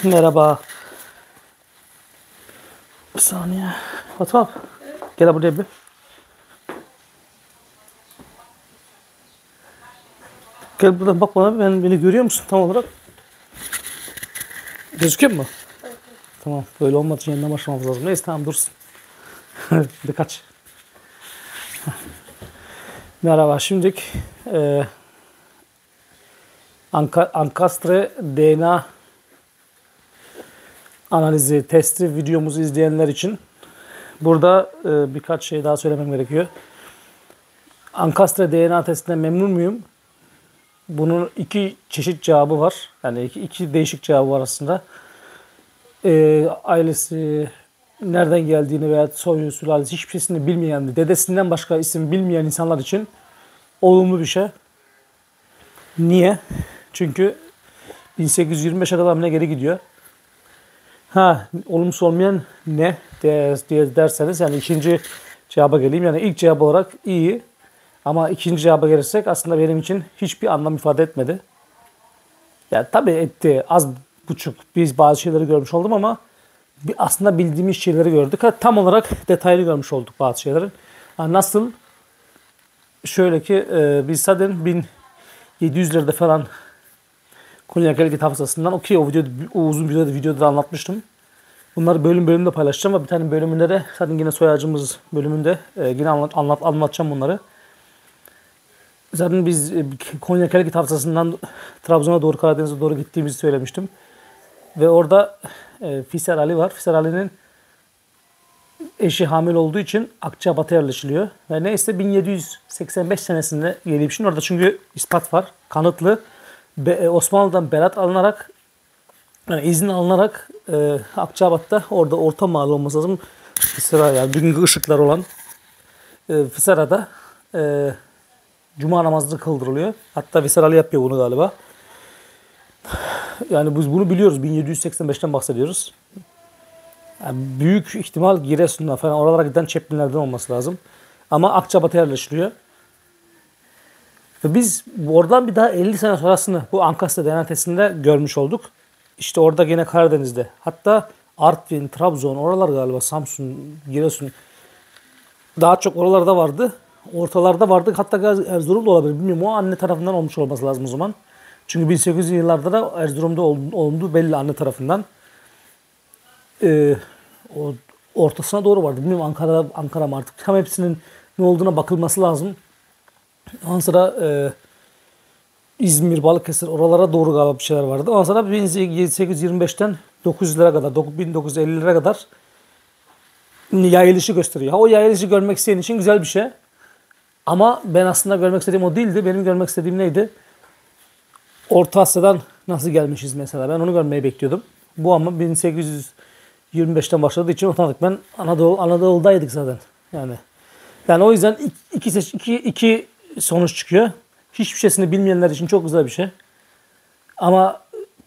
Merhaba. Bir saniye. Fatma gel buraya bir. Gel buradan bak bana. Beni görüyor musun tam olarak? Gözüküyor mu? Evet. Tamam. Böyle olmadığı için yanına başlamamız lazım. Neyse tamam dursun. Bir kaç. Merhaba. Şimdilik Ankastre DNA analizi testi videomuzu izleyenler için burada birkaç şey daha söylemem gerekiyor. Ankastre DNA testinden memnun muyum? Bunun iki çeşit cevabı var. Yani iki değişik cevabı var aslında. Ailesi nereden geldiğini veya soyu, sülalesi hiçbir şeyini bilmeyen, dedesinden başka isim bilmeyen insanlar için olumlu bir şey. Niye? Çünkü 1825'e kadar ne geri gidiyor. Olumsuz olmayan ne diye derseniz yani ikinci cevaba geleyim. Yani ilk cevap olarak iyi. Ama ikinci cevaba gelirsek aslında benim için hiçbir anlam ifade etmedi. Yani tabii etti az buçuk biz bazı şeyleri görmüş oldum ama aslında bildiğimiz şeyleri gördük. Tam olarak detaylı görmüş olduk bazı şeyleri. Nasıl? Şöyle ki biz zaten 1700'lerde falan Konya Gelgit Hafızası'ndan o uzun videoda da anlatmıştım. Bunları bölümde paylaşacağım ve bir tane bölümünde de zaten yine soy ağacımız bölümünde yine anlatacağım bunları. Zaten biz Konya Gelgit Hafızası'ndan Trabzon'a doğru Karadeniz'e doğru gittiğimizi söylemiştim. Ve orada Fiser Ali var. Fiser Ali'nin eşi hamile olduğu için Akçabat'a yerleşiliyor. Ve neyse 1785 senesinde gelip şimdi orada çünkü ispat var. Kanıtlı. Osmanlı'dan berat alınarak yani izin alınarak Akçabat'ta orada orta mahalle olması lazım. Fısra yani bugünkü ışıklar olan Fısra'da Cuma namazı kıldırılıyor. Hatta Visar Ali yapıyor bunu galiba. Yani biz bunu biliyoruz. 1785'ten bahsediyoruz. Yani büyük ihtimal Giresun'dan falan oralara giden Çeplinlerden olması lazım. Ama Akçabat'a yerleşiliyor. Ve biz oradan bir daha 50 sene sonrasını bu Ankastre DNA testinde görmüş olduk. İşte orada yine Karadeniz'de. Hatta Artvin, Trabzon, oralar galiba Samsun, Giresun. Daha çok oralarda vardı. Ortalarda vardı. Hatta Erzurum'da olabilir. Bilmiyorum. O anne tarafından olmuş olması lazım o zaman. Çünkü 1800'lü yıllarda da Erzurum'da olunduğu belli anne tarafından. O ortasına doğru vardı. Bilmiyorum Ankara mı artık. Tam hepsinin ne olduğuna bakılması lazım. Ondan sonra İzmir, Balıkesir oralara doğru galiba bir şeyler vardı. Ondan sonra 1825'ten 900'lere kadar, 1950'lere kadar yayılışı gösteriyor. O yayılışı görmek isteyen için güzel bir şey. Ama ben aslında görmek istediğim o değildi. Benim görmek istediğim neydi? Orta Asya'dan nasıl gelmişiz mesela. Ben onu görmeyi bekliyordum. Bu ama 1825'ten başladığı için otomatikman Anadolu'daydık zaten. Yani o yüzden iki sonuç çıkıyor. Hiçbir şeysini bilmeyenler için çok güzel bir şey. Ama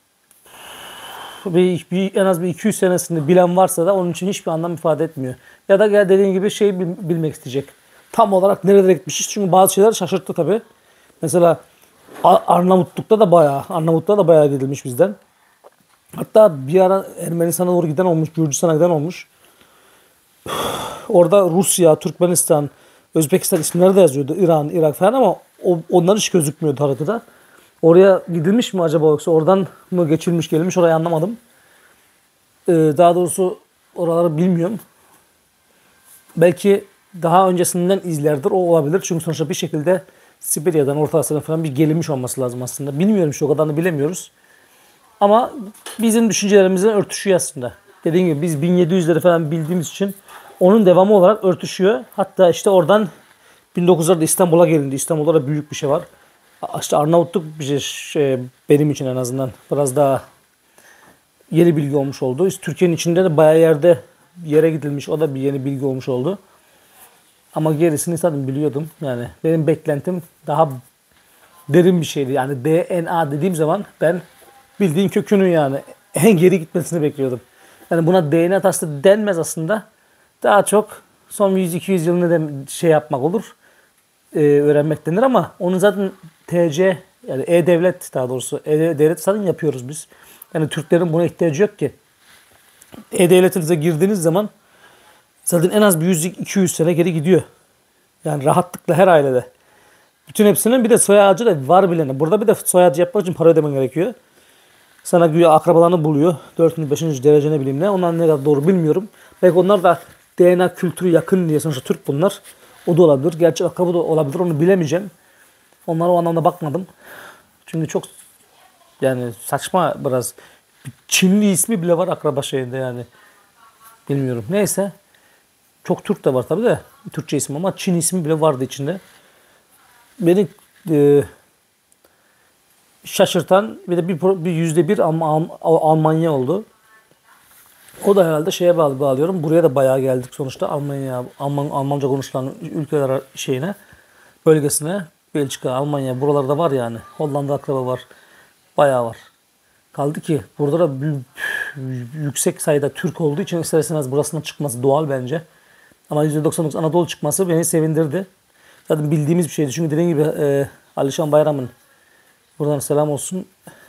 en az bir 200 senesini bilen varsa da onun için hiçbir anlam ifade etmiyor. Ya da dediğin gibi bilmek isteyecek. Tam olarak nerelere gitmişiz? Çünkü bazı şeyler şaşırttı tabii. Mesela Arnavutluk'ta da bayağı gidilmiş bizden. Hatta bir ara Ermenistan'a doğru giden olmuş, Gürcistan'a giden olmuş. Orada Rusya, Türkmenistan, Özbekistan isimleri de yazıyordu. İran, Irak falan ama onlar hiç gözükmüyordu haritada. Oraya gidilmiş mi acaba yoksa oradan mı geçilmiş gelmiş orayı anlamadım. Daha doğrusu oraları bilmiyorum. Belki daha öncesinden izlerdir o olabilir. Çünkü sonuçta bir şekilde Sibirya'dan Orta Asya'dan falan bir gelinmiş olması lazım aslında. Bilmiyorum işte o kadarını bilemiyoruz. Ama bizim düşüncelerimizle örtüşüyor aslında. Dediğim gibi biz 1700'leri falan bildiğimiz için onun devamı olarak örtüşüyor. Hatta işte oradan 1900'lerde İstanbul'a gelindi. İstanbul'da da büyük bir şey var. İşte Arnavutluk bir şey benim için en azından biraz daha yeni bilgi olmuş oldu. İşte Türkiye'nin içinde de bayağı yere gidilmiş. O da bir yeni bilgi olmuş oldu. Ama gerisini zaten biliyordum. Yani benim beklentim daha derin bir şeydi. Yani DNA dediğim zaman ben bildiğin kökünün yani en geri gitmesini bekliyordum. Yani buna DNA testi denmez aslında. Daha çok son 100-200 yılını da yapmak olur. Öğrenmek denir ama onun zaten TC yani E-Devlet daha doğrusu E-Devlet zaten yapıyoruz biz. Yani Türklerin buna ihtiyacı yok ki. E-Devletinize girdiğiniz zaman zaten en az bir 100-200 sene geri gidiyor. Yani rahatlıkla her ailede. Bütün hepsinin bir de soy ağacı da var bilene. Burada bir de soy ağacı yapmak için para ödemen gerekiyor. Sana güya akrabalarını buluyor. 4. 5. derece ne bileyim ne. Onlar ne kadar doğru bilmiyorum. Belki onlar da DNA kültürü yakın diye sonuçta Türk bunlar. O da olabilir. Gerçi akraba da olabilir. Onu bilemeyeceğim. Onlara o anlamda bakmadım. Çünkü çok yani saçma biraz. Çinli ismi bile var akraba şeyinde yani. Bilmiyorum. Neyse. Çok Türk de var tabii de. Türkçe isim ama Çin ismi bile vardı içinde. Beni şaşırtan bir de bir %1 Almanya oldu. O da herhalde şeye bağlıyorum. Buraya da bayağı geldik sonuçta Almanca konuşulan ülkeler şeyine, bölgesine. Belçika, Almanya buralarda var yani. Hollanda akraba var. Bayağı var. Kaldı ki burada da yüksek sayıda Türk olduğu için ister istemez burasından çıkması doğal bence. Ama %99 Anadolu çıkması beni sevindirdi. Zaten bildiğimiz bir şeydi. Çünkü dediğim gibi Alişan Bayram'ın buradan selam olsun.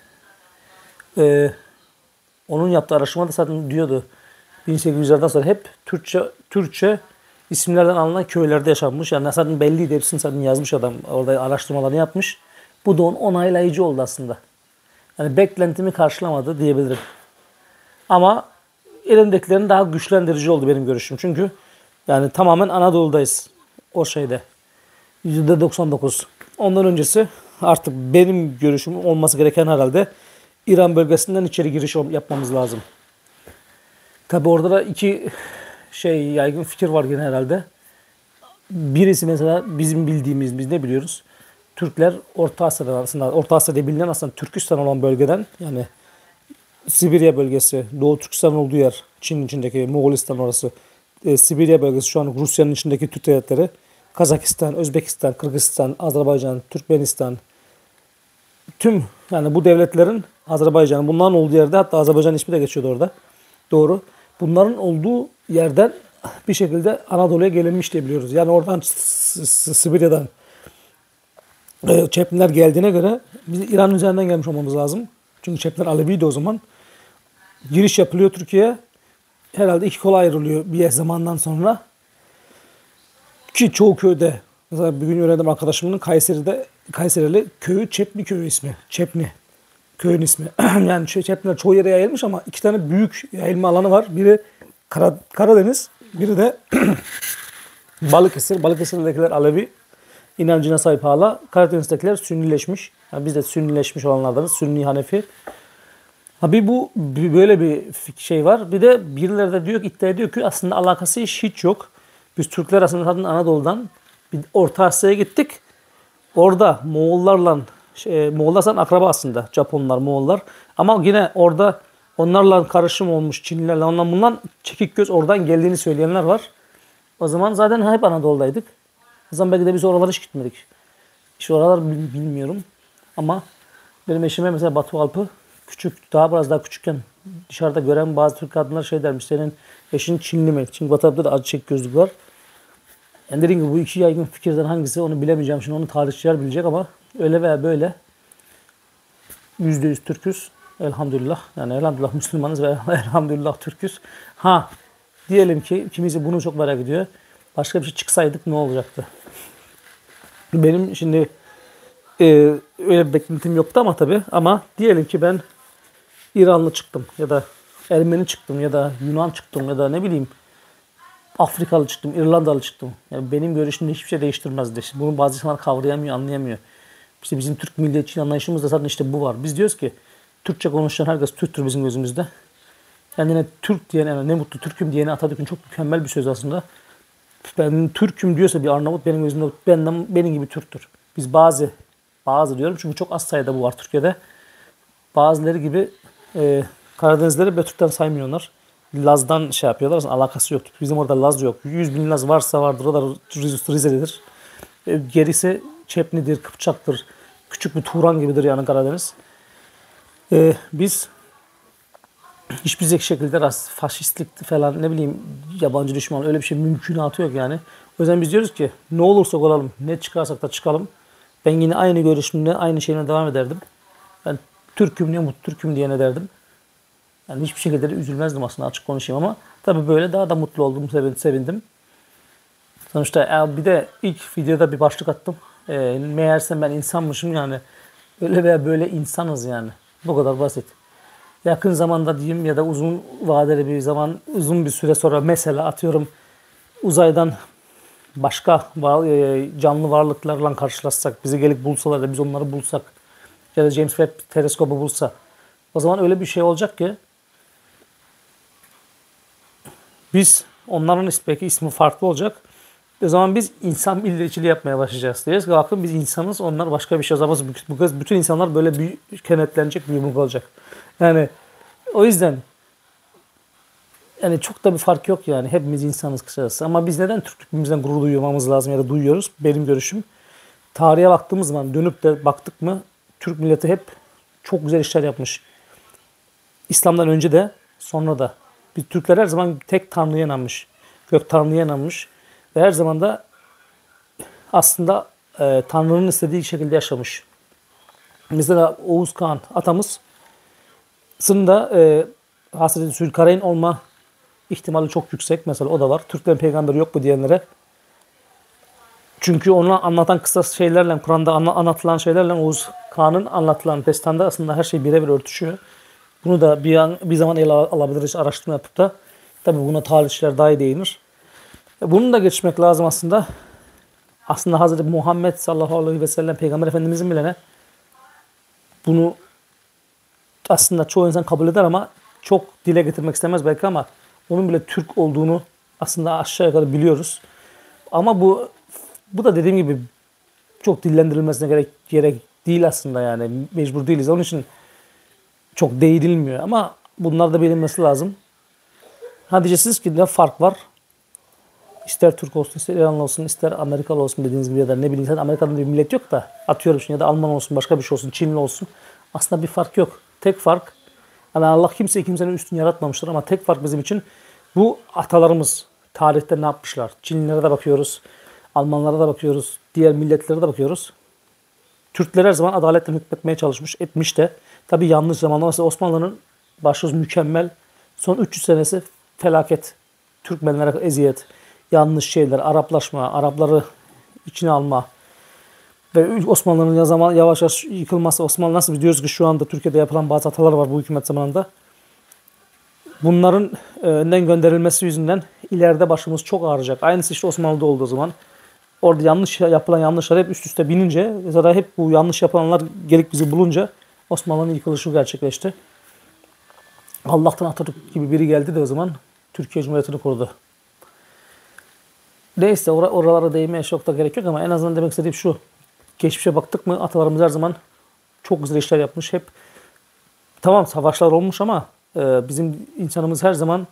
Onun yaptığı araştırmada zaten diyordu. 1800'lerden sonra hep Türkçe isimlerden alınan köylerde yaşanmış. Yani zaten belliydi. Hepsini zaten yazmış adam. Orada araştırmalarını yapmış. Bu da onun onaylayıcı oldu aslında. Yani beklentimi karşılamadı diyebilirim. Ama elimdekilerin daha güçlendirici oldu benim görüşüm. Çünkü yani tamamen Anadolu'dayız. O şeyde. %99. Ondan öncesi artık benim görüşüm olması gereken herhalde İran bölgesinden içeri giriş yapmamız lazım. Tabi orada da iki yaygın fikir var gene herhalde. Birisi mesela bizim bildiğimiz, biz ne biliyoruz? Türkler Orta Asya'da aslında, Orta Asya'da bilinen aslında Türkistan olan bölgeden yani Sibirya bölgesi, Doğu Türkistan olduğu yer, Çin içindeki Moğolistan orası, Sibirya bölgesi şu an Rusya'nın içindeki Türk devletleri, Kazakistan, Özbekistan, Kırgızistan, Azerbaycan, Türkmenistan, tüm yani bu devletlerin Azerbaycan, bunların olduğu yerde hatta Azerbaycan ismi de geçiyordu orada. Doğru. Bunların olduğu yerden bir şekilde Anadolu'ya gelinmiş diye biliyoruz. Yani oradan Sibirya'dan Çepniler geldiğine göre biz İran üzerinden gelmiş olmamız lazım. Çünkü Çepniler Aleviydi o zaman. Giriş yapılıyor Türkiye'ye. Herhalde iki kola ayrılıyor bir zamandan sonra. Ki çoğu köyde mesela bir gün öğrendim arkadaşımın Kayserili köyü Çepni köyü ismi. Çepni köyün ismi. Yani Çepniler çoğu yere yayılmış ama iki tane büyük yayılma alanı var. Biri Karadeniz, biri de Balıkesir. Balıkesir'dekiler Alevi inancına sahip hala. Karadeniz'dekiler Sünnileşmiş. Yani biz de Sünnileşmiş olanlardanız. Sünni Hanefi. Böyle bir şey var. Bir de birileri de iddia ediyor ki aslında alakası hiç yok. Biz Türkler aslında Anadolu'dan bir Orta Asya'ya gittik. Orada Moğollar zaten akraba aslında. Japonlar, Moğollar. Ama yine orada onlarla karışım olmuş Çinlilerle ondan bundan çekik göz oradan geldiğini söyleyenler var. O zaman zaten hep Anadolu'daydık. O zaman belki de biz oralara hiç gitmedik. İşte oralar bilmiyorum. Ama benim eşime mesela Batu Alp'ı biraz daha küçükken dışarıda gören bazı Türk kadınlar şey dermiş. Senin eşin Çinli mi? Çünkü Batu Alp'ta da acı çek gözlük var. Yani dediğim gibi bu iki yaygın fikirden hangisi onu bilemeyeceğim. Şimdi onu tarihçiler bilecek ama öyle veya böyle %100 Türküz. Elhamdülillah. Yani elhamdülillah Müslümanız ve elhamdülillah Türküz. Diyelim ki kimisi bunu çok merak ediyor. Başka bir şey çıksaydık ne olacaktı? Benim şimdi öyle bir beklentim yoktu ama tabii. Ama diyelim ki ben İranlı çıktım ya da Ermeni çıktım ya da Yunan çıktım ya da ne bileyim Afrikalı çıktım, İrlandalı çıktım. Yani benim görüşümde hiçbir şey değiştirmezdi. Bunu bazı insanlar kavrayamıyor, anlayamıyor. İşte bizim Türk milliyetçi anlayışımızda zaten işte bu var. Biz diyoruz ki Türkçe konuşan herkes Türktür bizim gözümüzde. Kendine Türk diyene, yani ne mutlu Türk'üm diyene Atatürk'ün çok mükemmel bir söz aslında. Ben Türk'üm diyorsa bir Arnavut benim gözümde benim gibi Türktür. Biz bazı diyorum çünkü çok az sayıda bu var Türkiye'de. Bazıları gibi Karadenizleri Türk'ten saymıyorlar. Laz'dan şey yapıyorlar. Aslında alakası yok. Bizim orada Laz yok. 100.000 Laz varsa vardır. O da Rize'lidir. Gerisi Çepni'dir, Kıpçak'tır. Küçük bir Turan gibidir yani Karadeniz. Biz hiçbir şekilde faşistlik falan ne bileyim yabancı düşman öyle bir şey mümkünatı yok yani. O yüzden biz diyoruz ki ne olursak olalım, ne çıkarsak da çıkalım. Ben yine aynı görüşümle, aynı şeyime devam ederdim. Ben Türk'üm diye mutlu Türk'üm diye ne derdim. Yani hiçbir şekilde de üzülmezdim aslında, açık konuşayım, ama tabii böyle daha da mutlu oldum, sevindim. Sonuçta bir de ilk videoda bir başlık attım. Meğerse ben insanmışım yani. Öyle veya böyle insanız yani. Bu kadar basit. Yakın zamanda diyeyim ya da uzun vadeli bir zaman, uzun bir süre sonra mesela atıyorum uzaydan başka canlı varlıklarla karşılaşsak, bizi gelip bulsalar da biz onları bulsak ya da James Webb teleskobu bulsa, o zaman öyle bir şey olacak ki biz onların belki ismi farklı olacak. O zaman biz insan milliyetçiliği yapmaya başlayacağız. Diyeceğiz ki bakın biz insanız, onlar başka bir şey. O zaman bu kez bütün insanlar böyle bir kenetlenecek, bir yumruk olacak. Yani o yüzden yani çok da bir fark yok yani. Hepimiz insanız kısacası. Ama biz neden Türklüğümüzden gurur duymamız lazım ya da duyuyoruz? Benim görüşüm. Tarihe baktığımız zaman dönüp de baktık mı Türk milleti hep çok güzel işler yapmış. İslam'dan önce de sonra da. Biz Türkler her zaman tek Tanrı'ya inanmış. Gök Tanrı'ya inanmış. Ve her zaman da aslında Tanrı'nın istediği şekilde yaşamış. Mesela Oğuz Kağan atamız da Hazreti Zülkarneyn olma ihtimali çok yüksek. Mesela o da var. Türklerin peygamberi yok bu diyenlere. Çünkü onu anlatan kısa şeylerle, Kur'an'da anlatılan şeylerle Oğuz Kağan'ın anlatılan destanda aslında her şey birebir örtüşüyor. Bunu da bir zaman ele alabiliriz araştırma yapıp da. Tabii buna tarihçiler daha iyi değinir. Bunu da geçmek lazım aslında. Aslında Hazreti Muhammed sallallahu aleyhi ve sellem Peygamber Efendimizin bile ne? Bunu aslında çoğu insan kabul eder ama çok dile getirmek istemez belki, ama onun bile Türk olduğunu aslında aşağı yukarı biliyoruz. Ama bu da dediğim gibi çok dillendirilmesine gerek değil aslında yani. Mecbur değiliz. Onun için çok değinilmiyor ama bunlar da bilinmesi lazım. Ha diyeceksiniz ki ne fark var? İster Türk olsun, ister İranlı olsun, ister Amerikalı olsun dediğiniz gibi ya da ne bileyim sen Amerika'da bir millet yok da atıyorum şimdi ya da Alman olsun, başka bir şey olsun, Çinli olsun. Aslında bir fark yok. Tek fark yani Allah kimsenin üstün yaratmamıştır ama tek fark bizim için bu atalarımız tarihte ne yapmışlar? Çinlilere de bakıyoruz, Almanlara da bakıyoruz, diğer milletlere de bakıyoruz. Türkler her zaman adaletle hükmetmeye çalışmış, etmiş de. Tabii yanlış zamanlar. Mesela Osmanlı'nın başlıyoruz mükemmel. Son 300 senesi felaket. Türkmenlere eziyet, yanlış şeyler, Araplaşma, Arapları içine alma. Ve Osmanlı'nın yavaş yavaş yıkılması. Osmanlı nasıl biliyoruz ki şu anda Türkiye'de yapılan bazı hatalar var bu hükümet zamanında. Bunların önden gönderilmesi yüzünden ileride başımız çok ağrıyacak. Aynısı işte Osmanlı'da olduğu zaman. Orada yapılan yanlışlar hep üst üste binince, zaten hep bu yanlış yapılanlar gelip bizi bulunca Osmanlı'nın yıkılışı gerçekleşti. Allah'tan Atatürk gibi biri geldi de o zaman Türkiye Cumhuriyeti'ni kurdu. Neyse oralara değinmeye çok da gerek yok ama en azından demek istediğim şu. Geçmişe baktık mı atalarımız her zaman çok güzel işler yapmış. Hep tamam savaşlar olmuş ama bizim insanımız her zaman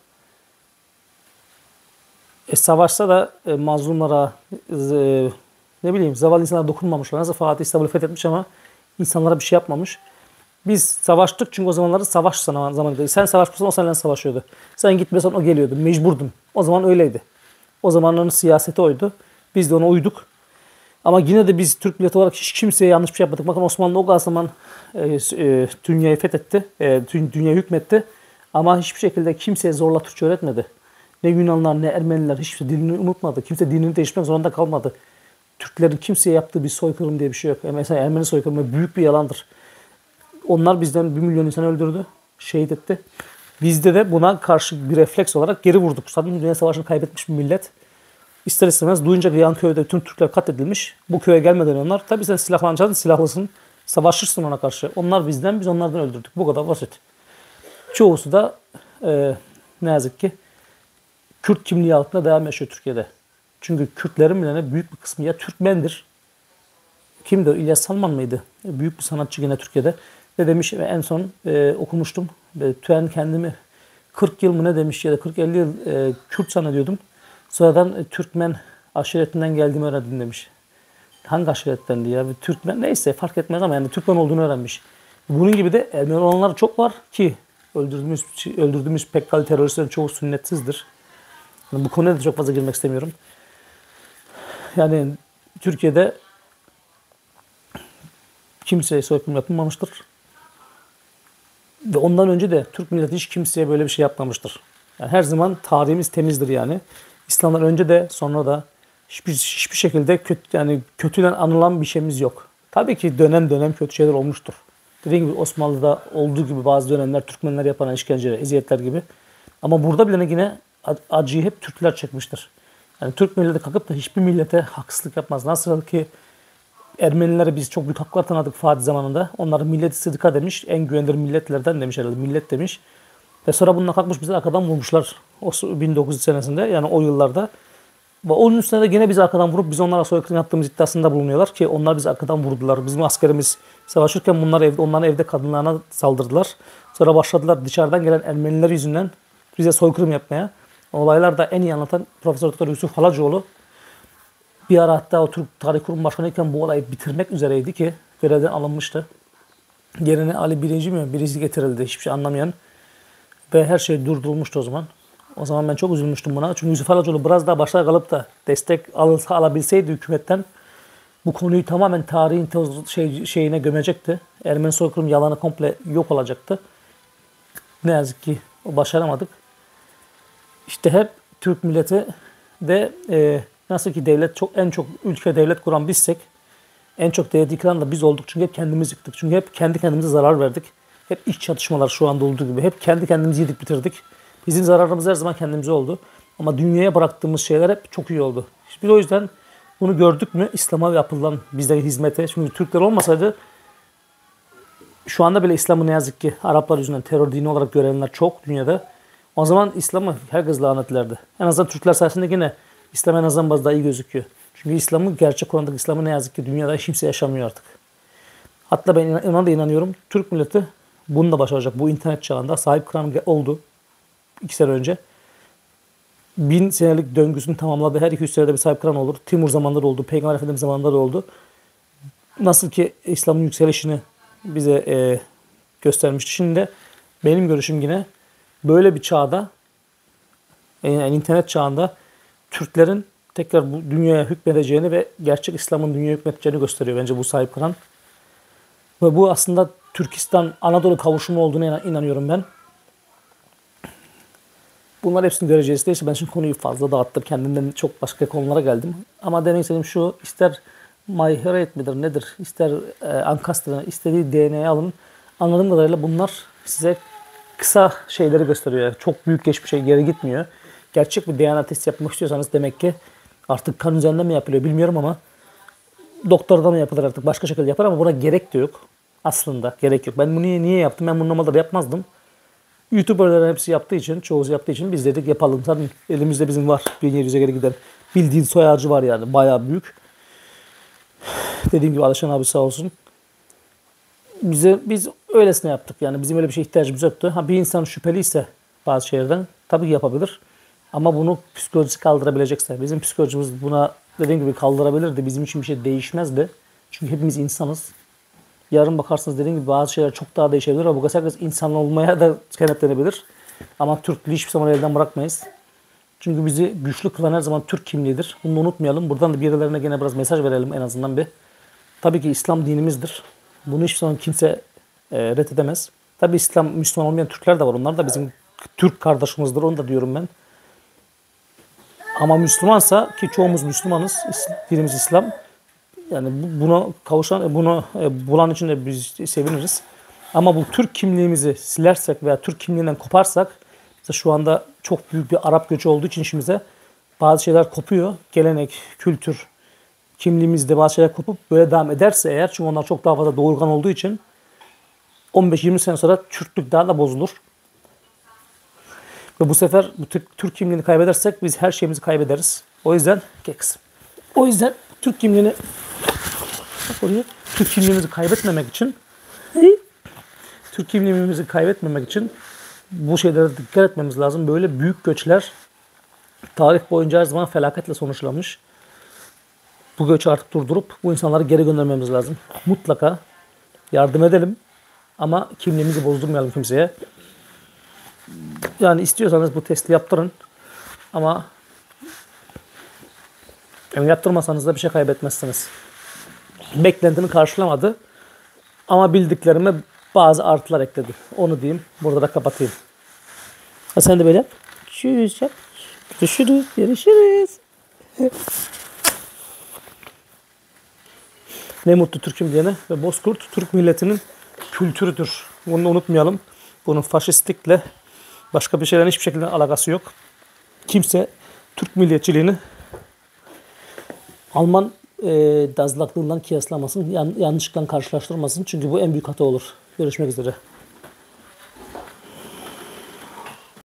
savaşsa da mazlumlara, ne bileyim zavallı insanlara dokunmamışlar. Nasıl Fatih İstanbul'u fethetmiş ama insanlara bir şey yapmamış. Biz savaştık çünkü o zamanları savaş zamanıydı. Sen savaşmışsan o seninle savaşıyordu. Sen gitmesen o geliyordu. Mecburdun. O zaman öyleydi. O zamanların siyaseti oydu. Biz de ona uyduk. Ama yine de biz Türk milleti olarak hiç kimseye yanlış bir şey yapmadık. Bakın Osmanlı o kadar zaman dünyayı fethetti. Dünyayı hükmetti. Ama hiçbir şekilde kimseye zorla Türkçe öğretmedi. Ne Yunanlar ne Ermeniler hiçbir dilini unutmadı. Kimse dinini değiştirmek zorunda kalmadı. Türklerin kimseye yaptığı bir soykırım diye bir şey yok. Mesela Ermeni soykırımı büyük bir yalandır. Onlar bizden 1 milyon insan öldürdü. Şehit etti. Bizde de buna karşı bir refleks olarak geri vurduk. Zaten Dünya Savaşı'nı kaybetmiş bir millet. İster istemez duyunca ki yan köyde tüm Türkler katledilmiş. Bu köye gelmeden onlar. Tabii sen silahlanacaksın, silahlısın. Savaşırsın ona karşı. Onlar bizden, biz onlardan öldürdük. Bu kadar basit. Çoğusu da ne yazık ki Kürt kimliği altında devam yaşıyor Türkiye'de. Çünkü Kürtlerin bile büyük bir kısmı ya Türkmendir. Kimdi o? İlyas Salman mıydı? Büyük bir sanatçı yine Türkiye'de. Ve demiş en son okumuştum. Ben kendimi 40 yıl mı ne demiş ya da 40-50 yıl Kürt zannediyordum. Sonradan Türkmen aşiretinden geldiğimi öğrendim demiş. Hangi aşirettendi ya? Türkmen neyse fark etmez ama yani Türkmen olduğunu öğrenmiş. Bunun gibi de Ermeni olanlar çok var ki öldürdüğümüz PKK'lı teröristlerin çoğu sünnetsizdir. Yani bu konuya da çok fazla girmek istemiyorum. Yani Türkiye'de kimseye soykırım yapılmamıştır. Ve ondan önce de Türk milleti hiç kimseye böyle bir şey yapmamıştır. Yani her zaman tarihimiz temizdir yani. İslam'dan önce de sonra da hiçbir şekilde kötü, yani kötüden anılan bir şeyimiz yok. Tabii ki dönem dönem kötü şeyler olmuştur. Dediğim gibi Osmanlı'da olduğu gibi bazı dönemler Türkmenler yapan işkenceler, eziyetler gibi. Ama burada bile yine acıyı hep Türkler çekmiştir. Yani Türk milleti kalkıp da hiçbir millete haksızlık yapmaz. Nasıl ki Ermenilere biz çok büyük haklar tanıdık Fatih zamanında. Onları millet-i sıdıka demiş. En güvenilir milletlerden demiş herhalde. Millet demiş. Ve sonra bununla kalkmış bizi arkadan vurmuşlar. O 1900 senesinde yani o yıllarda. Ve onun üstüne de gene bizi arkadan vurup biz onlara soykırım yaptığımız iddiasında bulunuyorlar ki onlar bizi arkadan vurdular. Bizim askerimiz savaşırken onların evde kadınlarına saldırdılar. Sonra başladılar dışarıdan gelen Ermeniler yüzünden bize soykırım yapmaya. Olaylar da en iyi anlatan Profesör Doktor Yusuf Halacıoğlu. Bir ara hatta o Türk Tarih Kurumu Başkanı'yken bu olayı bitirmek üzereydi ki görevden alınmıştı. Yerine Ali Biricik getirildi hiçbir şey anlamayan. Ve her şey durdurulmuştu o zaman. O zaman ben çok üzülmüştüm buna. Çünkü Yusuf Alacoğlu biraz daha başta kalıp da destek alabilseydi hükümetten bu konuyu tamamen tarihin şeyine gömecekti. Ermeni soykırım yalanı komple yok olacaktı. Ne yazık ki o başaramadık. İşte hep Türk milleti de nasıl ki en çok ülke devlet kuran bizsek en çok devlet yıkılan da biz olduk. Çünkü hep kendimiz yıktık. Çünkü hep kendi kendimize zarar verdik. Hep iç çatışmalar şu anda olduğu gibi. Hep kendi kendimizi yedik bitirdik. Bizim zararımız her zaman kendimize oldu. Ama dünyaya bıraktığımız şeyler hep çok iyi oldu. Biz o yüzden bunu gördük mü İslam'a yapılan bize hizmete. Çünkü Türkler olmasaydı şu anda bile İslam'ı ne yazık ki Araplar yüzünden terör dini olarak görenler çok dünyada. O zaman İslam'ı herkes lanetlerdi. En azından Türkler sayesinde yine İslam en azından bazı daha iyi gözüküyor. Çünkü İslam'ı gerçek Kur'an'daki İslam'ı ne yazık ki dünyada kimse yaşamıyor artık. Hatta ben ona da inanıyorum. Türk milleti bunu da başaracak. Bu internet çağında sahip Kur'an oldu. 2 sene önce. 1000 senelik döngüsünü tamamladı. Her 200 senede bir sahip Kur'an olur. Timur zamanında da oldu. Peygamber Efendimiz zamanında da oldu. Nasıl ki İslam'ın yükselişini bize göstermişti. Şimdi de benim görüşüm yine böyle bir çağda yani internet çağında Türklerin tekrar bu dünyaya hükmedeceğini ve gerçek İslam'ın dünyaya hükmedeceğini gösteriyor bence bu sahip Kur'an. Ve bu aslında Türkistan Anadolu kavuşumu olduğuna inanıyorum ben. Bunlar hepsini göreceğiz. Neyse ben şimdi konuyu fazla dağıttım. Kendimden çok başka konulara geldim. Ama demek istediğim şu, ister MyHeritage midir nedir, ister Ancastre, istediği DNA'yı alın. Anladığım kadarıyla bunlar size kısa şeyleri gösteriyor. Yani çok büyük geçmişe geri gitmiyor. Gerçek bir DNA testi yapmak istiyorsanız demek ki artık kan üzerinde mi yapılıyor bilmiyorum ama doktorda mı yapılır artık başka şekilde yapar ama buna gerek de yok. Aslında gerek yok. Ben bunu niye yaptım? Ben bunu normalde yapmazdım. YouTuber'ların hepsi yaptığı için, çoğu yaptığı için biz dedik yapalım. Zaten elimizde bizim var 1700'e geri giden. Bildiğin soy ağacı var yani bayağı büyük. Dediğim gibi Alişan abi sağ olsun. Biz öylesine yaptık yani bizim öyle bir şeye ihtiyacımız yoktu. Ha bir insan şüpheliyse bazı şeylerden tabii ki yapabilir. Ama bunu psikolojisi kaldırabilecekse bizim psikolojimiz buna dediğim gibi kaldırabilirdi. Bizim için bir şey değişmezdi. Çünkü hepimiz insanız. Yarın bakarsınız dediğim gibi bazı şeyler çok daha değişebilir ama bu herkes insan olmaya da kenetlenebilir. Ama Türklüğü hiçbir zaman elden bırakmayız. Çünkü bizi güçlü kılan her zaman Türk kimliğidir. Bunu unutmayalım. Buradan da birilerine gene biraz mesaj verelim en azından bir. Tabii ki İslam dinimizdir. Bunu hiçbir zaman kimse reddedemez. Tabii İslam, Müslüman olmayan Türkler de var. Onlar da bizim Türk kardeşimizdir. Onu da diyorum ben. Ama Müslümansa ki çoğumuz Müslümanız. Dinimiz İslam. Yani buna kavuşan, bunu bulan için de biz seviniriz. Ama bu Türk kimliğimizi silersek veya Türk kimliğinden koparsak, mesela şu anda çok büyük bir Arap göçü olduğu için işimize bazı şeyler kopuyor. Gelenek, kültür, kimliğimizde bazı şeyler kopup böyle devam ederse eğer, çünkü onlar çok daha fazla doğurgan olduğu için 15-20 sene sonra Türklük daha da bozulur. Ve bu sefer bu Türk kimliğini kaybedersek biz her şeyimizi kaybederiz. O yüzden Türk kimliğini Türk kimliğimizi kaybetmemek için bu şeylere dikkat etmemiz lazım. Böyle büyük göçler tarih boyunca her zaman felaketle sonuçlanmış. Bu göçü artık durdurup bu insanları geri göndermemiz lazım. Mutlaka yardım edelim ama kimliğimizi bozdurmayalım kimseye. Yani istiyorsanız bu testi yaptırın ama yani yaptırmasanız da bir şey kaybetmezsiniz. Beklentimi karşılamadı ama bildiklerime bazı artılar ekledi. Onu diyeyim. Burada da kapatayım. Ha, sen de böyle yap. Tschüss yap. Görüşürüz. Görüşürüz. Ne mutlu Türk'üm diyene ve Bozkurt Türk milletinin kültürüdür. Bunu unutmayalım. Bunun faşistlikle başka bir şeylerin hiçbir şekilde alakası yok. Kimse Türk milliyetçiliğini Alman dazlaklığından kıyaslamasın, yanlışlıkla karşılaştırmasın. Çünkü bu en büyük hata olur. Görüşmek üzere.